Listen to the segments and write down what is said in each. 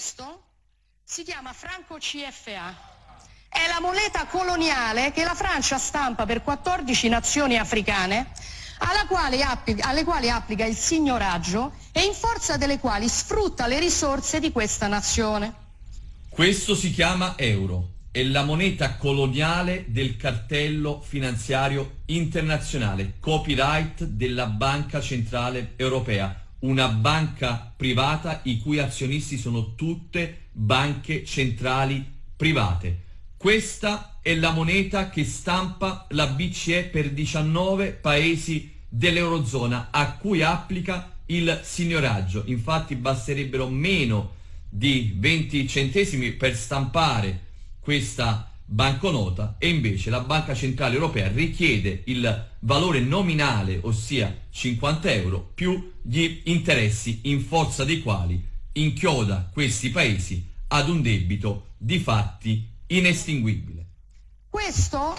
Questo si chiama franco CFA. È la moneta coloniale che la Francia stampa per 14 nazioni africane, alle quali applica il signoraggio e in forza delle quali sfrutta le risorse di questa nazione. Questo si chiama euro. È la moneta coloniale del cartello finanziario internazionale, copyright della Banca Centrale Europea, una banca privata i cui azionisti sono tutte banche centrali private. Questa è la moneta che stampa la BCE per 19 paesi dell'Eurozona, a cui applica il signoraggio. Infatti basterebbero meno di 20 centesimi per stampare questa banconota e invece la Banca Centrale Europea richiede il valore nominale, ossia 50 euro, più gli interessi in forza dei quali inchioda questi paesi ad un debito di fatti inestinguibile. Questo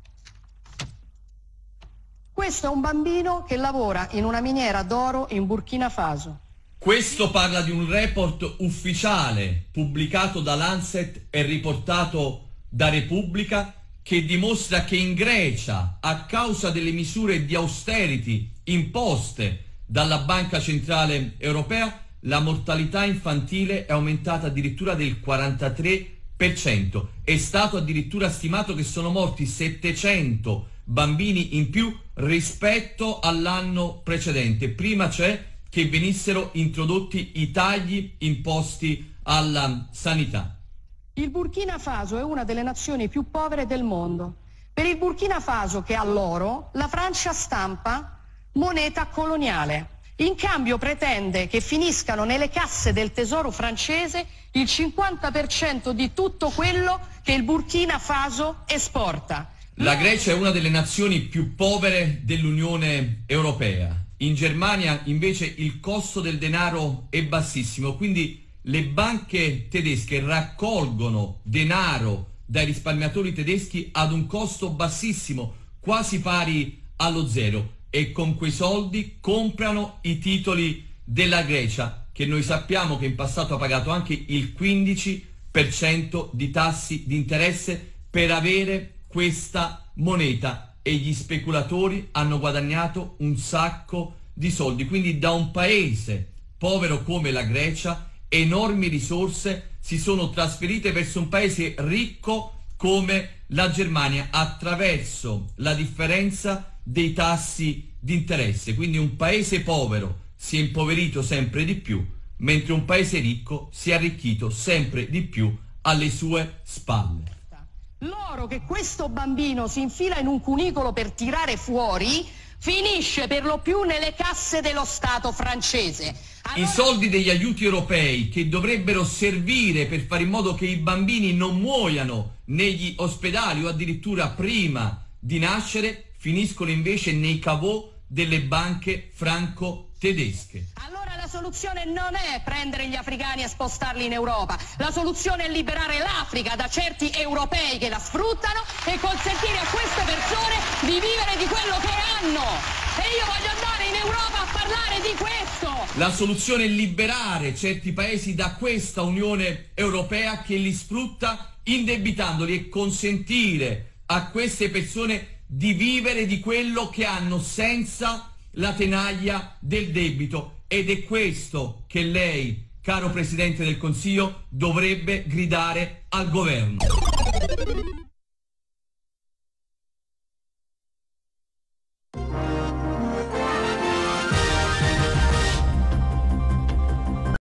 è un bambino che lavora in una miniera d'oro in Burkina Faso. Questo parla di un report ufficiale pubblicato da Lancet e riportato da Repubblica che dimostra che in Grecia, a causa delle misure di austerity imposte dalla Banca Centrale Europea, la mortalità infantile è aumentata addirittura del 43%. È stato addirittura stimato che sono morti 700 bambini in più rispetto all'anno precedente, prima cioè che venissero introdotti i tagli imposti alla sanità. Il Burkina Faso è una delle nazioni più povere del mondo. Per il Burkina Faso, che ha l'oro, la Francia stampa moneta coloniale. In cambio pretende che finiscano nelle casse del tesoro francese il 50% di tutto quello che il Burkina Faso esporta. La Grecia è una delle nazioni più povere dell'Unione Europea. In Germania invece il costo del denaro è bassissimo, quindi le banche tedesche raccolgono denaro dai risparmiatori tedeschi ad un costo bassissimo, quasi pari allo zero, e con quei soldi comprano i titoli della Grecia, che noi sappiamo che in passato ha pagato anche il 15% di tassi di interesse per avere questa moneta, e gli speculatori hanno guadagnato un sacco di soldi. Quindi da un paese povero come la Grecia enormi risorse si sono trasferite verso un paese ricco come la Germania attraverso la differenza dei tassi di interesse. Quindi un paese povero si è impoverito sempre di più, mentre un paese ricco si è arricchito sempre di più alle sue spalle. L'oro che questo bambino si infila in un cunicolo per tirare fuori finisce per lo più nelle casse dello Stato francese. I soldi degli aiuti europei, che dovrebbero servire per fare in modo che i bambini non muoiano negli ospedali o addirittura prima di nascere, finiscono invece nei caveau delle banche franco-tedesche. Allora la soluzione non è prendere gli africani e spostarli in Europa. La soluzione è liberare l'Africa da certi europei che la sfruttano e consentire a queste persone di vivere di quello che hanno. E io voglio andare in Europa a parlare di questo. La soluzione è liberare certi paesi da questa Unione Europea che li sfrutta indebitandoli e consentire a queste persone di vivere di quello che hanno senza la tenaglia del debito. Ed è questo che lei, caro Presidente del Consiglio, dovrebbe gridare al governo.